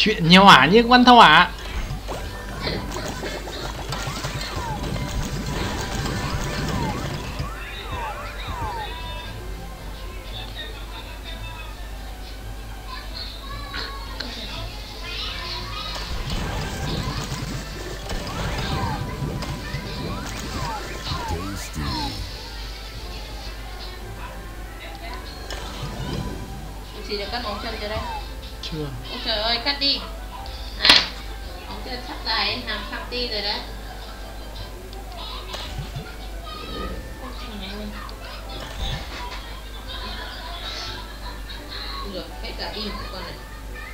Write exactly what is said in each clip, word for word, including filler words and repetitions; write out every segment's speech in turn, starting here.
Chuyện nhiều hả như con thâu hả? Chị được cắt móng chân chưa đây? Chưa. Ôi trời ơi, cắt đi. Này, móng chân sắp dài, nằm khắp đi rồi đấy. Được, hết cả im của con này.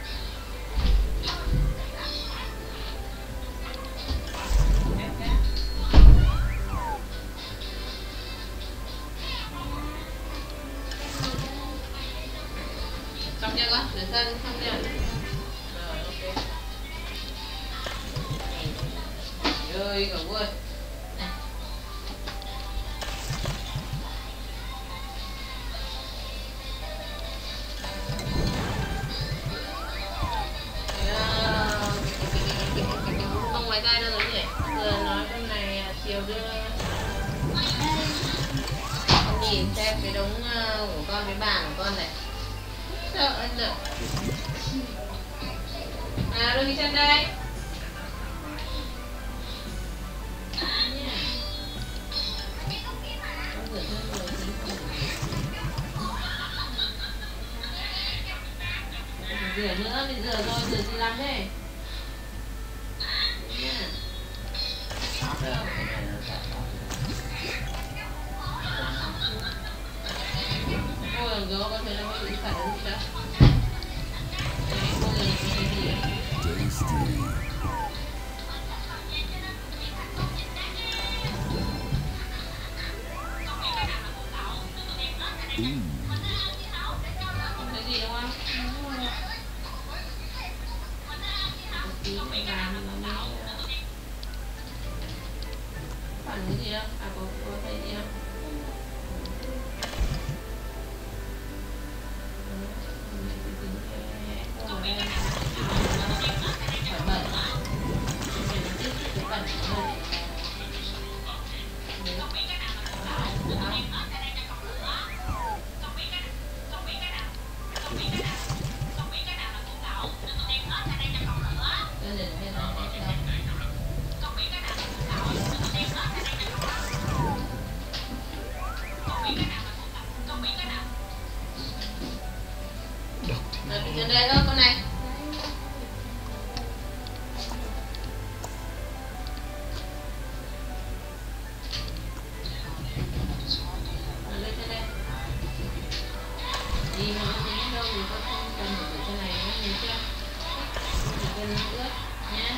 Xong chưa con? Chuyển sang xong chưa? Rồi, ok. Rồi, cả vui. Không ngoài tay đâu rồi nhỉ? Giờ nói con này chiều đưa con nhìn xem cái đống của con, cái bàn của con này. Sợ anh sợ. À, đưa đi chân đây. Rửa nữa, mình rửa rồi, rửa gì lắm đây. Ôi, gỡ có thể là có bị phản ứng gì đó. Không thấy gì đúng không? Phản ứng gì đâu? À, có, có thấy gì không? Rồi, đi chân đây thôi con này. Rồi, lên chân đây. Đi mà nó đến đâu thì con không cần phải ở chân này nữa, nhìn chưa? Chỉ cần ướt nhé.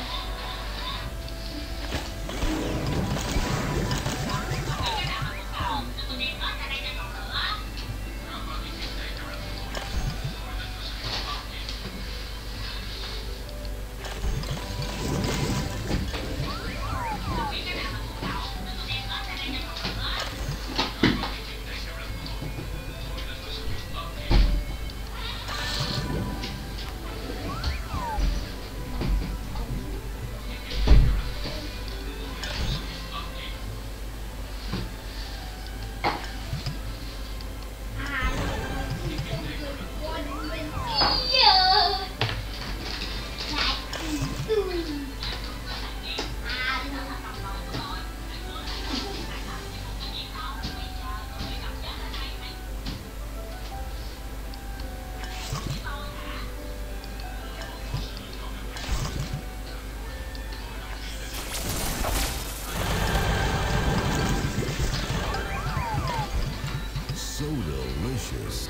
So delicious.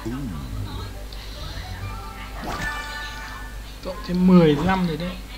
Cộng thêm mười lăm rồi đấy.